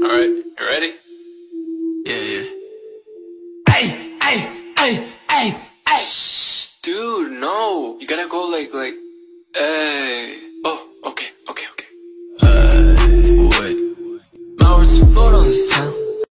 Alright, you ready? Yeah, yeah. Hey! Shh, dude, no. You gotta go like, hey.